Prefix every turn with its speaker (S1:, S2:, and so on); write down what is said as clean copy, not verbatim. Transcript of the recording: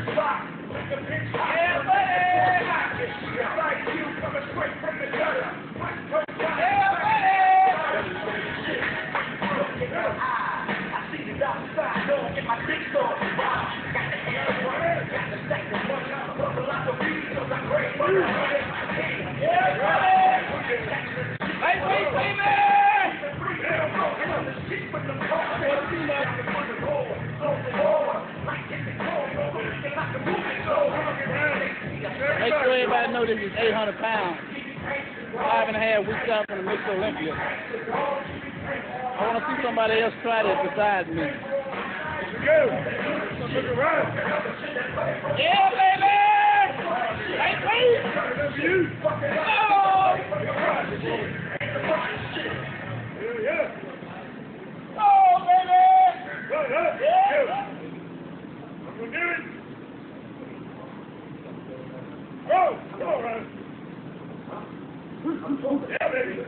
S1: Make sure everybody know this is 800 pounds. 5.5 weeks out from the Mixed Olympia. I want to see somebody else try this besides me.
S2: Look around.
S1: Yeah, baby! Hey, please! Oh!
S2: Yeah.
S1: Oh, baby!
S2: Yeah. I'm gonna do it. Oh, all right. Yeah, baby.